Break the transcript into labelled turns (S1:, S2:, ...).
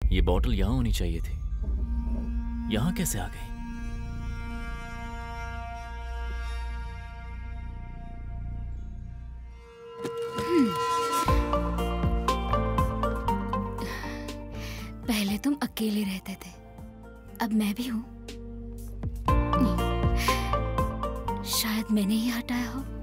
S1: ये बॉटल यहाँ होनी चाहिए थी। यहाँ कैसे आ गई?
S2: पहले तुम अकेले रहते थे, अब मैं भी हूँ। शायद मैंने ही हटाया हो।